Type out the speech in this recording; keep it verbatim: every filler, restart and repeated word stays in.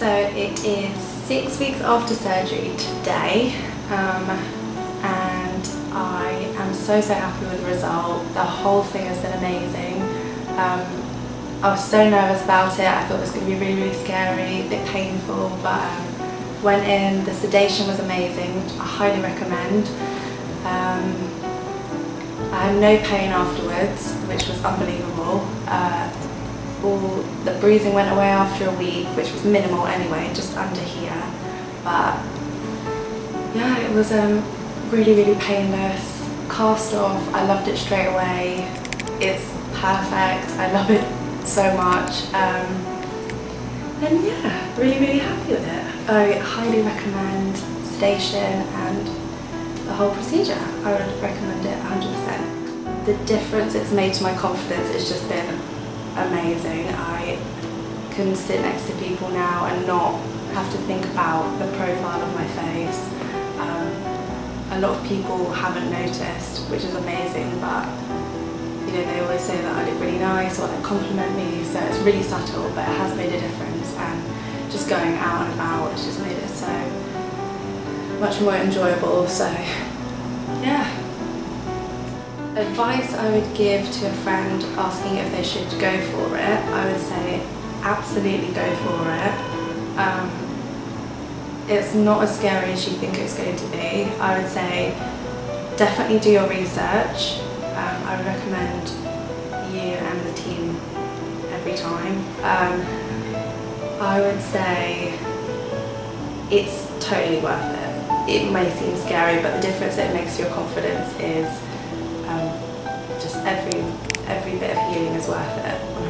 So it is six weeks after surgery today, um, and I am so so happy with the result. The whole thing has been amazing. Um, I was so nervous about it. I thought it was going to be really really scary, a bit painful, but um, went in. The sedation was amazing. I highly recommend. Um, I had no pain afterwards, which was unbelievable. Uh, all the bruising went away after a week, which was minimal anyway, just under here. But yeah, it was um, really, really painless. Cast off. I loved it straight away. It's perfect. I love it so much. Um, and yeah, really, really happy with it. I highly recommend sedation and the whole procedure. I would recommend it one hundred percent. The difference it's made to my confidence has just been amazing. I can sit next to people now and not have to think about the profile of my face. Um, a lot of people haven't noticed, which is amazing, but you know, they always say that I look really nice or they compliment me, so it's really subtle, but it has made a difference. And just going out and about, it's just made it so much more enjoyable. So yeah. Advice I would give to a friend asking if they should go for it, I would say absolutely go for it. Um, it's not as scary as you think it's going to be. I would say definitely do your research. Um, I would recommend you and the team every time. Um, I would say it's totally worth it. It may seem scary, but the difference it makes to your confidence is Um, just every every bit of healing is worth it.